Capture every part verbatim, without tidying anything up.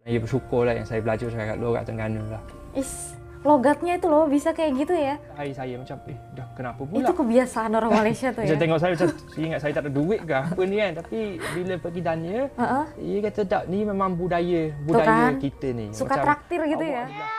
Ya bersyukur lah yang saya belajar cakap logat Terengganu lah. Is, logatnya itu loh bisa kayak gitu ya? Hari saya macam, eh dah kenapa pula? Itu kebiasaan orang Malaysia tuh ya? Macam tengok saya macam, saya ingat saya tak ada duit ke apa ni kan. Tapi bila pergi tanya, uh-uh. dia kata tak, ni memang budaya, budaya kan? Kita ni. Suka macam traktir gitu ya? Adalah...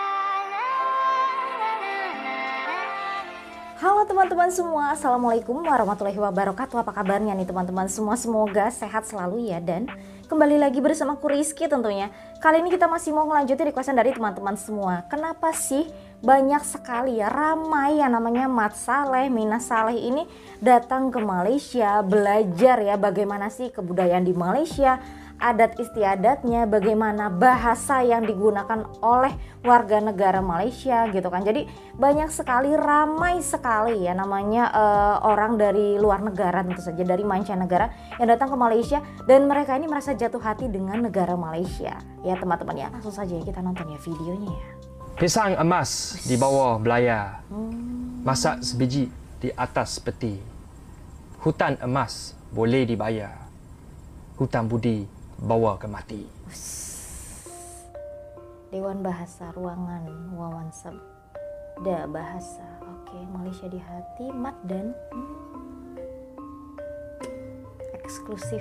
Halo teman-teman semua, Assalamualaikum warahmatullahi wabarakatuh. Apa kabarnya nih teman-teman semua? Semoga sehat selalu ya. Dan kembali lagi bersama aku Rizky tentunya. Kali ini kita masih mau melanjutin requestan dari teman-teman semua. Kenapa sih banyak sekali ya, ramai yang namanya Mat Saleh, Mina Saleh ini datang ke Malaysia belajar ya bagaimana sih kebudayaan di Malaysia, adat istiadatnya, bagaimana bahasa yang digunakan oleh warga negara Malaysia gitu kan. Jadi banyak sekali, ramai sekali ya namanya uh, orang dari luar negara tentu saja, dari mancanegara yang datang ke Malaysia, dan mereka ini merasa jatuh hati dengan negara Malaysia ya teman-teman ya. Langsung saja kita nonton ya videonya ya. Pisang emas di bawah belayar, hmm. masak sebiji di atas peti. Hutan emas boleh dibayar, hutan budi bawa ke mati. Dewan Bahasa Ruangan Wawan Sabda Bahasa. Oke, Malaysia di hati, Mat dan hmm, eksklusif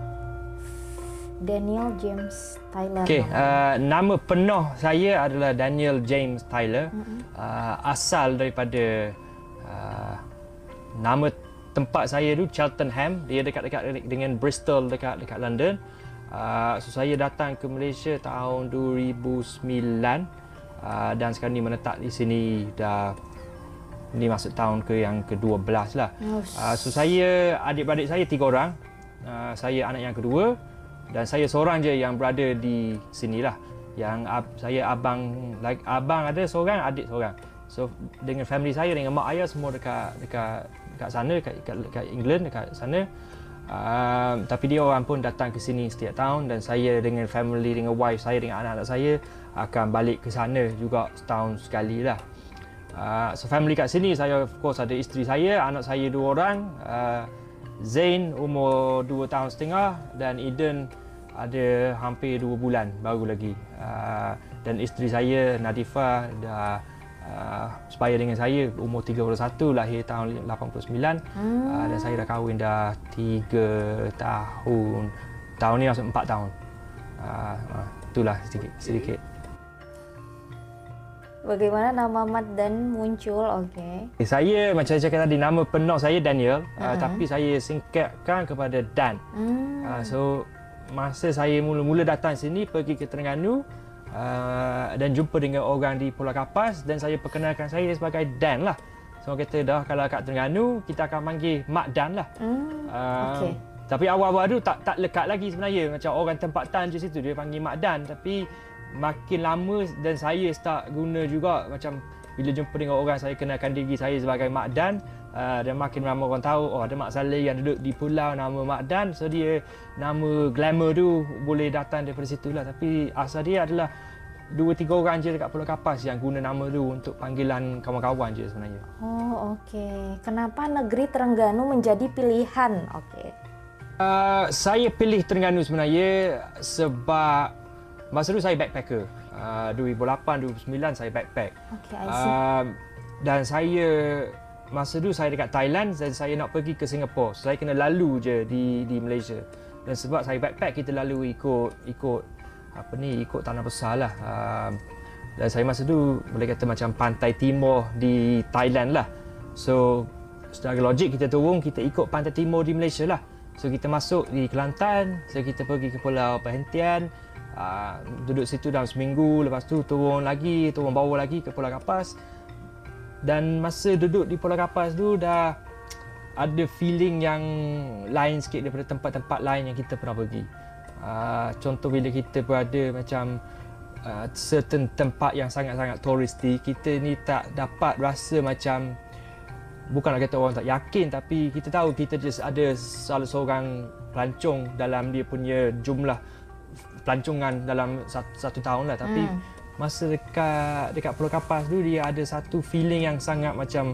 Daniel James Tyler. Okey, uh, nama penuh saya adalah Daniel James Tyler. Mm-hmm. uh, asal daripada uh, nama tempat saya tu Cheltenham, dia dekat-dekat dengan Bristol, dekat dekat London. Uh, so saya datang ke Malaysia tahun dua ribu sembilan uh, dan sekarang ni menetap di sini dah, ni masuk tahun ke yang ke dua belas lah. Uh, so saya, adik-beradik saya tiga orang. Uh, saya anak yang kedua dan saya seorang je yang berada di sini lah. Yang ab, saya abang, like, abang ada seorang, adik seorang. So dengan family saya, dengan mak ayah semua dekat dekat dekat sana, dekat, dekat, dekat England, dekat sana. Uh, tapi dia orang pun datang ke sini setiap tahun, dan saya dengan family, dengan wife saya, dengan anak-anak saya akan balik ke sana juga setahun sekali lah. Uh, so family kat sini, saya of course ada isteri saya, anak saya dua orang. Uh, Zain umur dua tahun setengah dan Eden ada hampir dua bulan baru lagi. Uh, dan isteri saya Nadifa dah Uh, supaya dengan saya umur tiga puluh satu, lahir tahun lapan puluh sembilan. hmm. uh, dan saya dah kahwin dah tiga tahun. Tahun ni masuk empat tahun. uh, uh, itulah sedikit sedikit bagaimana nama Mat dan muncul. Okey, saya macam saya cakap tadi, nama penuh saya Daniel, uh, uh-huh. tapi saya singkatkan kepada Dan. hmm. uh, so masa saya mula-mula datang sini, pergi ke Terengganu, Uh, dan jumpa dengan orang di Pulau Kapas, dan saya perkenalkan saya sebagai Dan lah. So kata dah, kalau kat Terengganu kita akan panggil Mak Dan lah. mm, uh, okay. Tapi awal-awal tu tak tak lekat lagi sebenarnya. Macam orang tempatan je situ dia panggil Mak Dan. Tapi makin lama dan saya start guna juga, macam bila jumpa dengan orang saya kenalkan diri saya sebagai Mak Dan. Uh, dan makin ramai orang tahu, oh ada Mak Saleh yang duduk di pulau nama Mak Dan. So dia, nama glamour tu boleh datang daripada situ lah. Tapi asal dia adalah dua tiga orang je dekat Pulau Kapas yang guna nama tu untuk panggilan kawan-kawan je sebenarnya. Oh okey. Okay. Kenapa negeri Terengganu menjadi pilihan? Okey. Okay. Uh, saya pilih Terengganu sebenarnya sebab masa tu saya backpacker. Uh, dua ribu lapan, dua ribu sembilan saya backpack. Okey, I see. Uh, dan saya masa tu saya dekat Thailand dan saya nak pergi ke Singapura. So, saya kena lalu je di di Malaysia. Dan sebab saya backpack, kita lalu ikut ikut apa ni, ikut tanah besar lah. Uh, dan saya masa tu boleh kata macam pantai timur di Thailand lah. So secara logik kita turun, kita ikut pantai timur di Malaysia lah. So kita masuk di Kelantan, so kita pergi ke Pulau Perhentian, uh, duduk situ dalam seminggu. Lepas tu turun lagi, turun bawah lagi ke Pulau Kapas. Dan masa duduk di Pulau Kapas tu dah ada feeling yang lain sikit daripada tempat-tempat lain yang kita pernah pergi. Uh, contoh bila kita berada macam uh, certain tempat yang sangat-sangat touristy, kita ni tak dapat rasa macam, bukan nak kata orang tak yakin, tapi kita tahu kita just ada salah seorang pelancong dalam dia punya jumlah pelancongan dalam satu, satu tahun lah. Tapi hmm. masa dekat dekat Pulau Kapas tu, dia ada satu feeling yang sangat macam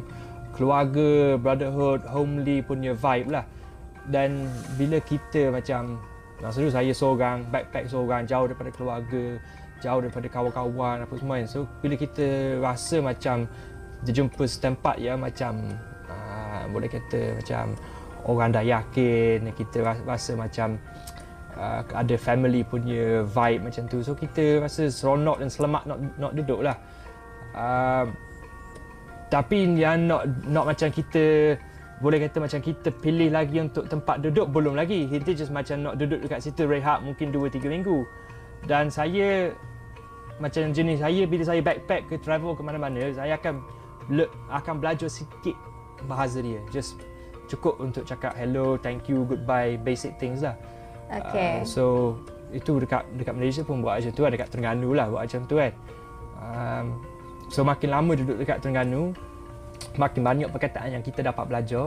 keluarga, brotherhood, homely punya vibe lah. Dan bila kita macam Masa tu saya seorang, backpack seorang, jauh daripada keluarga, jauh daripada kawan-kawan apa semua kan. So bila kita rasa macam terjumpa setempat yang macam uh, boleh kata macam orang dah yakin, kita rasa macam uh, ada family punya vibe macam tu. So kita rasa seronok dan selamat nak nak duduk lah. Uh, tapi yang nak nak macam kita boleh kata macam kita pilih lagi untuk tempat duduk, belum lagi. Kita just macam nak duduk dekat situ rehat mungkin dua tiga minggu. Dan saya macam jenis saya bila saya backpack ke travel ke mana-mana, saya akan le, akan belajar sikit bahasa dia. Just cukup untuk cakap hello, thank you, goodbye, basic things lah. Okay. Uh, so itu dekat dekat Malaysia pun buat macam tu lah, dekat Terengganu lah buat macam tu kan. Um, so makin lama duduk dekat Terengganu, makin banyak perkataan yang kita dapat belajar.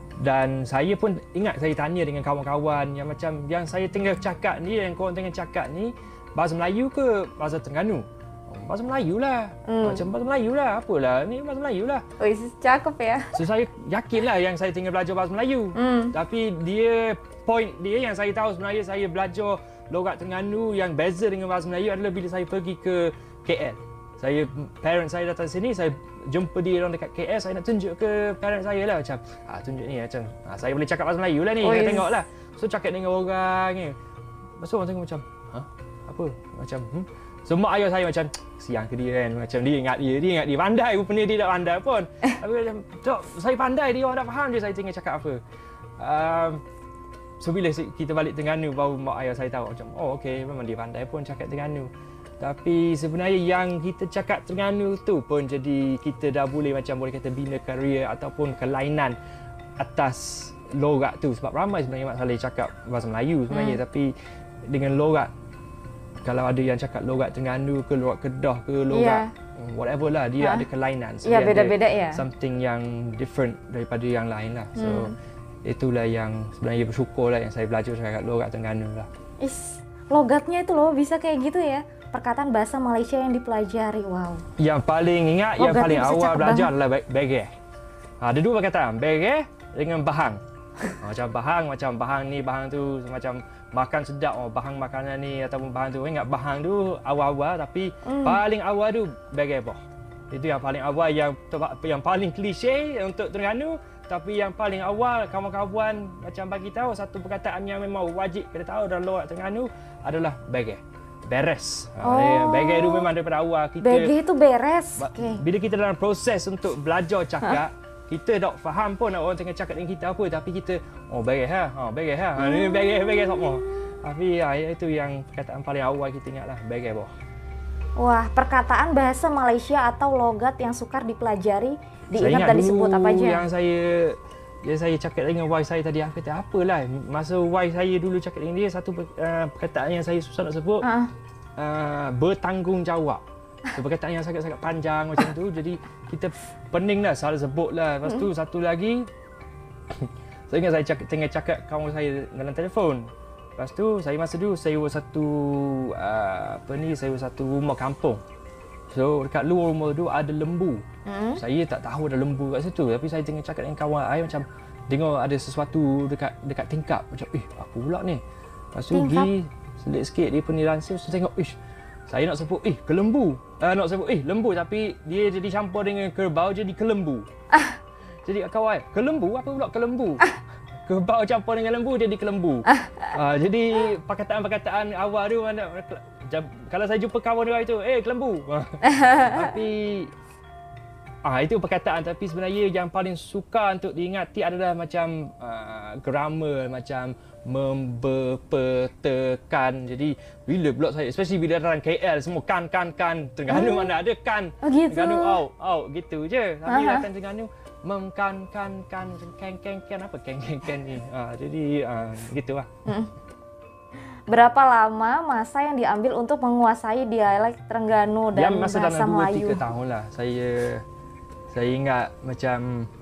Dan saya pun ingat saya tanya dengan kawan-kawan yang macam yang saya tengah cakap ni, yang korang tengah cakap ni bahasa Melayu ke bahasa Terengganu? Oh, bahasa Melayu lah. Hmm. Macam bahasa Melayu lah. Apalah, ni bahasa Melayu lah. Oi, cakep ya. So saya yakin lah yang saya tengah belajar bahasa Melayu. Hmm. Tapi dia, point dia yang saya tahu sebenarnya saya belajar logat Terengganu yang beza dengan bahasa Melayu adalah bila saya pergi ke K L. Saya, parent saya datang sini, saya jumpa dia orang dekat K L, saya nak tunjuk ke parent saya lah macam, ah tunjuk ni macam, ah, saya boleh cakap bahasa Melayu lah ni, oh, tengok lah. So cakap dengan orang ni. Lepas tu orang tengok macam, ha? Apa? Macam, hmm? So mak ayah saya macam, siang ke dia kan, macam dia ingat dia, dia ingat dia pandai, rupanya dia tak pandai pun. Tapi macam, Cok, saya pandai, dia orang tak faham je saya tengah cakap apa. Um, so bila kita balik Terengganu, baru mak ayah saya tahu macam, oh okey, memang dia pandai pun cakap Terengganu. Tapi sebenarnya yang kita cakap Terengganu tu pun jadi kita dah boleh macam boleh kata bina karier ataupun kelainan atas logat tu. Sebab ramai sebenarnya mak saleh cakap bahasa Melayu sebenarnya. Hmm. Tapi dengan logat, kalau ada yang cakap logat Terengganu ke logat Kedah ke logat yeah. whatever lah, dia ha? ada kelainan. So ya, beda-beda ya. Something yang different daripada yang lain lah. So hmm. itulah yang sebenarnya bersyukur lah yang saya belajar cakap logat Terengganu lah. Is, logatnya itu loh bisa kayak gitu ya. Perkataan bahasa Malaysia yang dipelajari, wow. Yang paling ingat, oh, yang paling awal belajar banget. Adalah begeh. Ha, ada dua perkataan, begeh dengan bahang. Macam bahang, macam bahang ni, bahang tu macam makan sedap, oh, bahang makanan ni ataupun bahang tu. Ingat bahang tu awal-awal, tapi mm. paling awal tu begeh boh. Itu yang paling awal, yang yang paling klise untuk Terengganu. Tapi yang paling awal kawan-kawan macam bagi tahu satu perkataan yang memang wajib kita tahu dalam logat Terengganu adalah begeh. Beres. Oh. Begeh itu memang daripada awal kita. Begeh itu beres. Okay. Bila kita dalam proses untuk belajar cakap, huh? kita tak faham pun orang tengah cakap dengan kita apa, tapi kita oh begeh ha, ha begeh ha. Ha ni begeh begeh semua. Tapi ya, itu yang perkataan paling awal kita ingatlah, begeh boh. Wah, perkataan bahasa Malaysia atau logat yang sukar dipelajari diingat dan disebut apa aja? Yang saya yang saya cakap dengan wife saya tadi, aku kata apalah, masa wife saya dulu cakap dengan dia, satu uh, perkataan yang saya susah nak sebut, uh. Uh, bertanggungjawab. So, perkataan yang sangat-sangat panjang macam tu, jadi kita pening lah, salah sebut lah. Lepas tu satu lagi, saya ingat saya cakap, tengah cakap kawan saya dalam telefon. Lepas tu saya masa tu sewa satu uh, apa ni, sewa satu rumah kampung. So dekat luar rumah tu ada lembu. Hmm? Saya tak tahu ada lembu kat situ, tapi saya tengah cakap dengan kawan saya macam tengok ada sesuatu dekat dekat tingkap. Macam eh apa pula ni? Lepas tu pergi selit sikit dia punya langsir, so tengok ish. Saya nak sebut eh kelembu. Uh, nak sebut eh lembu, tapi dia jadi campur dengan kerbau jadi kelembu. Ah. Jadi kawan, kelembu apa pula kelembu? Ah. Kerbau campur dengan lembu jadi kelembu. Ah. Uh, jadi perkataan-perkataan awal tu mana, kalau saya jumpa kawan dia itu, eh kelembu. Tapi ah itu perkataan, tapi sebenarnya yang paling sukar untuk diingati adalah macam uh, grammar, macam memberpetekan. Jadi bila pula saya, especially bila datang K L semua kan kan kan, Terengganu mana ada kan. Oh, gitu. Terengganu out out gitu je. Tapi uh-huh. datang Terengganu mengkan kan kan kan kan kan apa kan kan kan ni. Ah jadi uh, gitulah. Hmm. Berapa lama masa yang diambil untuk menguasai dialek Terengganu dan ya, masa bahasa dalam Melayu? dua tiga tahun lah. Saya saya ingat macam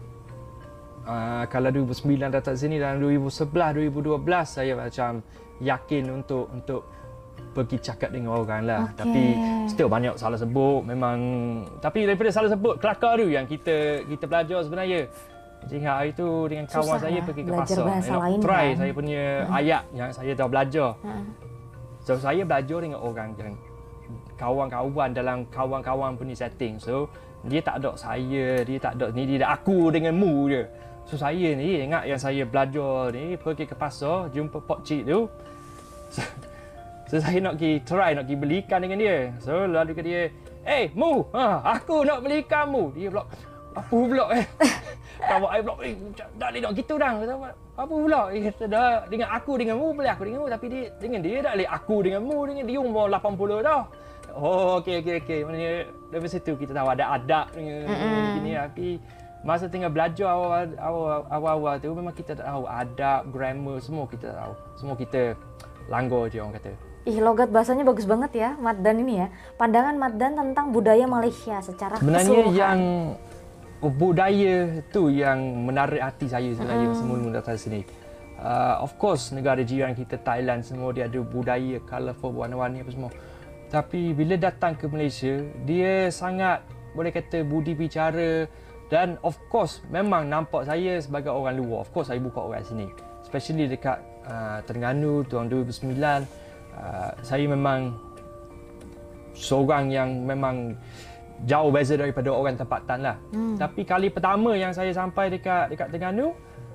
uh, kalau dua ribu sembilan datang sini, dalam dua ribu sebelas dua ribu dua belas saya macam yakin untuk untuk pergi cakap dengan orang lah. Okay. Tapi still banyak salah sebut memang. Tapi daripada salah sebut kelakar tu yang kita kita belajar sebenarnya. Macam ingat hari tu dengan kawan Susah saya lah pergi ke belajar pasar. bahasa Nak lain try kan? saya punya ayat yang saya dah belajar. Hmm. So saya belajar dengan orang yang kawan-kawan dalam kawan-kawan punya setting. So dia tak ada saya, dia tak ada ni, dia ada aku dengan mu je. So saya ni ingat yang saya belajar ni pergi ke pasar, jumpa pak cik tu. So, so saya nak pergi try, nak pergi belikan dengan dia. So lalu ke dia, "Eh, Mu, ha, aku nak belikan mu." Dia pula, "Apa pula eh?" Kawan saya pula, "Eh, dah boleh nak gitu dah." Kata, "Apa pula?" Dia kata, "Dah dengan aku dengan mu, boleh aku dengan mu, tapi dia dengan dia tak boleh aku dengan mu, dengan dia umur lapan puluh dah." Oh, okey okey okey. Maknanya dari situ kita tahu ada adab dengan mm-hmm. gini, tapi masa tengah belajar awal-awal tu memang kita tak tahu adab, grammar, semua kita tahu. Semua kita langgar je orang kata. Ih, logat bahasanya bagus banget ya, Maddan ini ya. Pandangan Maddan tentang budaya Malaysia secara sebenarnya keseluruhan. Yang budaya tu yang menarik hati saya sebenarnya mm. semula datang sini. Uh, of course negara jiran kita Thailand semua dia ada budaya colourful, warna-warni apa semua. Tapi bila datang ke Malaysia, dia sangat boleh kata budi bicara. Dan of course memang nampak saya sebagai orang luar. Of course saya bukan orang sini. Especially dekat uh, Terengganu tahun dua ribu sembilan. Uh, saya memang seorang yang memang jauh beza daripada orang tempatan lah. Hmm. Tapi kali pertama yang saya sampai dekat dekat Terengganu,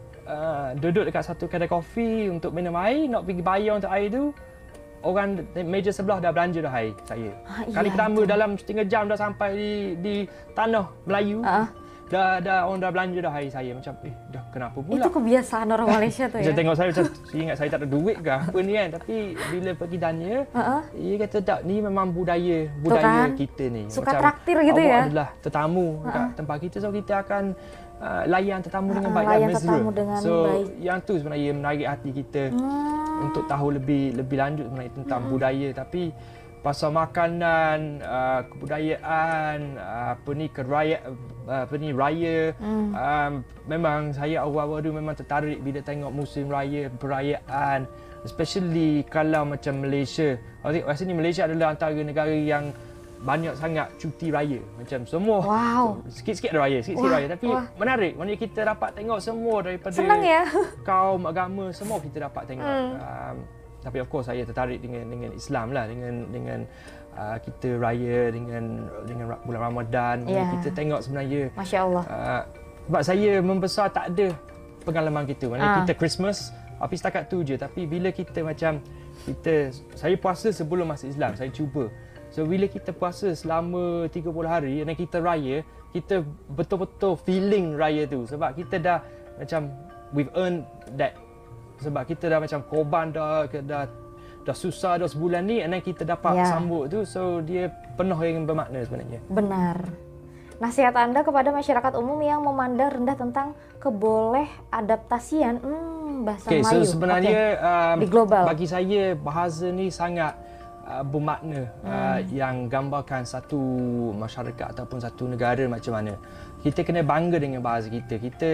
uh, duduk dekat satu kedai kopi untuk minum air, nak pergi bayar untuk air tu, orang meja sebelah dah belanja dah air saya. Ha, kali iya, pertama betul. Dalam setengah jam dah sampai di, di tanah Melayu. Uh-huh. Dah, dah orang dah belanja dah air saya. Macam eh dah kenapa pula? Itu kebiasaan orang Malaysia tu ya. Saya tengok saya macam saya ingat saya tak ada duit ke apa ni kan. Tapi bila pergi tanya, uh-huh. dia kata tak, ni memang budaya budaya kan? Kita ni. Suka macam traktir gitu awak ya. Awak adalah tetamu uh-huh. kat tempat kita, so kita akan uh, layan tetamu uh-huh. dengan baik layan dan mesra. Dengan so baik. Yang tu sebenarnya menarik hati kita hmm. untuk tahu lebih lebih lanjut sebenarnya tentang hmm. budaya. Tapi pasal makanan, uh, kebudayaan, uh, apa ni keraya, uh, apa ni raya, mm. um, memang saya awal-awal tu memang tertarik bila tengok musim raya, perayaan, especially kalau macam Malaysia. Rasa ni Malaysia adalah antara negara yang banyak sangat cuti raya. Macam semua wow. sikit-sikit ada raya, sikit-sikit raya. Tapi wah. menarik, maknanya kita dapat tengok semua daripada senang ya? kaum, agama, semua kita dapat tengok. Mm. Um, Tapi of course saya tertarik dengan dengan Islam lah, dengan dengan uh, kita raya dengan dengan bulan Ramadan. Yeah. Kita tengok sebenarnya Masya Allah. Uh, sebab saya membesar tak ada pengalaman gitu. Maknanya uh. kita Christmas tapi setakat tu je. Tapi bila kita macam kita saya puasa sebelum masuk Islam, saya cuba. So bila kita puasa selama tiga puluh hari dan kita raya, kita betul-betul feeling raya tu sebab kita dah macam we've earned that. Sebab kita dah macam korban dah, dah dah susah dah sebulan ni, dan kita dapat yeah. sambut tu, so dia penuh dengan bermakna sebenarnya. Benar. Nasihat Anda kepada masyarakat umum yang memandang rendah tentang keboleh adaptasian hmm, bahasa okay, Melayu. So sebenarnya okay. um, di global. Bagi saya bahasa ni sangat uh, bermakna hmm. uh, yang gambarkan satu masyarakat ataupun satu negara macam mana. Kita kena bangga dengan bahasa kita. Kita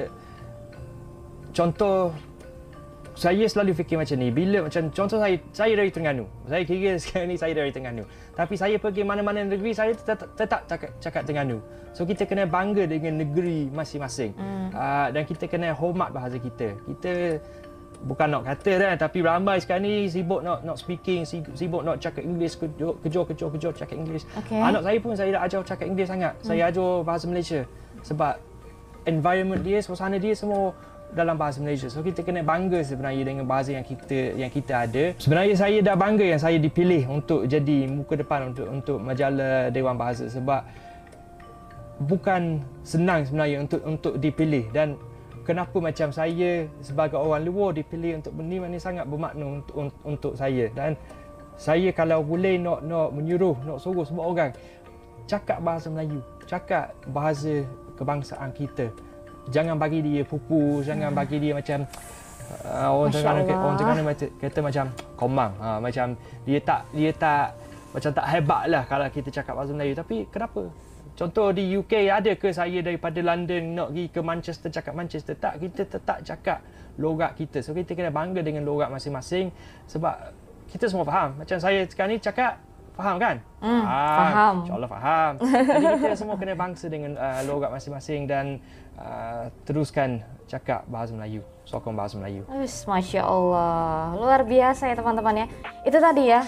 contoh saya selalu fikir macam ni, bila macam contoh saya saya dari Terengganu. Saya kira sekarang ni saya dari Terengganu. Tapi saya pergi mana-mana negeri, saya tetap, tetap cakap, cakap Terengganu. So kita kena bangga dengan negeri masing-masing. Mm. Uh, dan kita kena hormat bahasa kita. Kita bukan nak kata kan, tapi ramai sekarang ni sibuk nak nak speaking, sibuk nak cakap English, kejor kejor kejor, kejor cakap English. Okay. Anak saya pun saya dah ajar cakap English sangat. Mm. Saya ajar bahasa Malaysia sebab environment dia, suasana dia semua dalam bahasa Malaysia. So kita kena bangga sebenarnya dengan bahasa yang kita yang kita ada. Sebenarnya saya dah bangga yang saya dipilih untuk jadi muka depan untuk untuk majalah Dewan Bahasa sebab bukan senang sebenarnya untuk untuk dipilih. Dan kenapa macam saya sebagai orang luar dipilih untuk benda ni sangat bermakna untuk untuk saya. Dan saya kalau boleh nak nak menyuruh, nak suruh semua orang cakap bahasa Melayu, cakap bahasa kebangsaan kita. Jangan bagi dia pupus, jangan bagi dia macam uh, orang Terengganu orang Terengganu kata, kata macam komang, ha, macam dia tak dia tak macam tak hebat lah kalau kita cakap bahasa Melayu. Tapi kenapa? Contoh di U K, ada ke saya daripada London nak pergi ke Manchester cakap Manchester? Tak, kita tetap cakap logat kita. So kita kena bangga dengan logat masing-masing sebab kita semua faham. Macam saya sekarang ni cakap Faham kan? Hmm, faham. InsyaAllah faham. Jadi kita semua kena bangsa dengan uh, logat masing-masing dan uh, teruskan cakap bahasa Melayu, sokong bahasa Melayu. Uish, Masya Allah, luar biasa ya teman-teman ya. Itu tadi ya,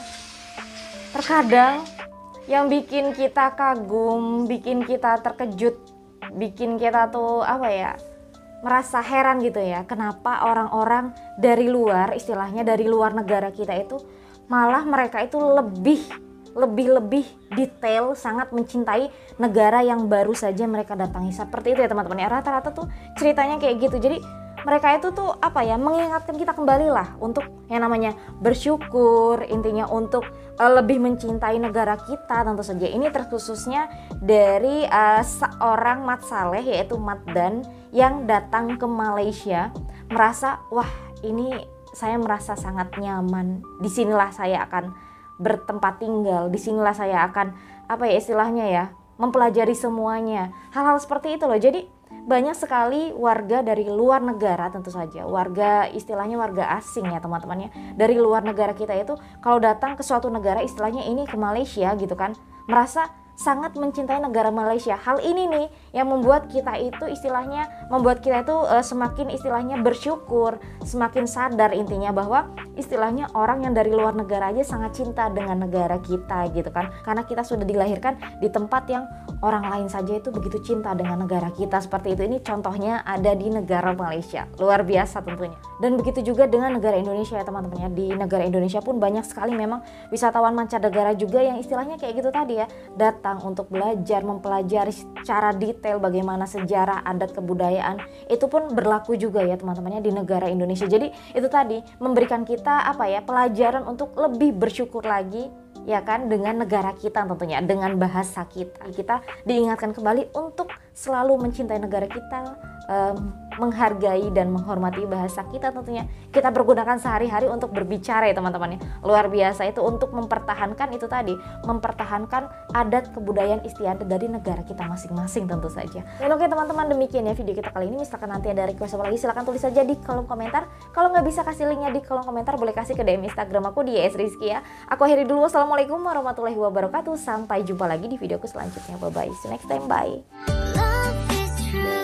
terkadang yang bikin kita kagum, bikin kita terkejut, bikin kita tuh apa ya, merasa heran gitu ya. Kenapa orang-orang dari luar, istilahnya dari luar negara kita itu, malah mereka itu lebih lebih-lebih detail, sangat mencintai negara yang baru saja mereka datangi. Seperti itu ya teman-teman ya, rata-rata tuh ceritanya kayak gitu. Jadi mereka itu tuh apa ya, mengingatkan kita kembali lah untuk yang namanya bersyukur, intinya untuk uh, lebih mencintai negara kita tentu saja. Ini terkhususnya dari uh, seorang Mat Saleh, yaitu Mat Dan, yang datang ke Malaysia, merasa wah ini saya merasa sangat nyaman, disinilah saya akan bertempat tinggal, disinilah saya akan apa ya istilahnya ya, mempelajari semuanya, hal-hal seperti itu loh. Jadi banyak sekali warga dari luar negara, tentu saja warga istilahnya warga asing ya teman-teman ya, dari luar negara kita itu kalau datang ke suatu negara, istilahnya ini ke Malaysia gitu kan, merasa sangat mencintai negara Malaysia. Hal ini nih yang membuat kita itu istilahnya membuat kita itu uh, semakin istilahnya bersyukur, semakin sadar intinya bahwa istilahnya orang yang dari luar negara aja sangat cinta dengan negara kita gitu kan. Karena kita sudah dilahirkan di tempat yang orang lain saja itu begitu cinta dengan negara kita seperti itu. Ini contohnya ada di negara Malaysia. Luar biasa tentunya. Dan begitu juga dengan negara Indonesia ya teman-teman ya. Di negara Indonesia pun banyak sekali memang wisatawan mancanegara juga yang istilahnya kayak gitu tadi ya, datang untuk belajar, mempelajari secara detail bagaimana sejarah, adat, kebudayaan. Itu pun berlaku juga ya teman-temannya di negara Indonesia. Jadi itu tadi memberikan kita apa ya, pelajaran untuk lebih bersyukur lagi ya kan dengan negara kita tentunya, dengan bahasa kita. Kita diingatkan kembali untuk selalu mencintai negara kita, um, menghargai dan menghormati bahasa kita tentunya. Kita pergunakan sehari-hari untuk berbicara ya teman-teman ya. Luar biasa itu untuk mempertahankan itu tadi, mempertahankan adat kebudayaan istiadat dari negara kita masing-masing tentu saja. Dan oke teman-teman, demikian ya video kita kali ini. Misalkan nanti ada request apa lagi silahkan tulis saja di kolom komentar. Kalau nggak bisa kasih linknya di kolom komentar, boleh kasih ke D M Instagram aku di ysrizky ya. Aku akhiri dulu. Assalamualaikum warahmatullahi wabarakatuh. Sampai jumpa lagi di videoku selanjutnya. Bye bye. See you next time. Bye.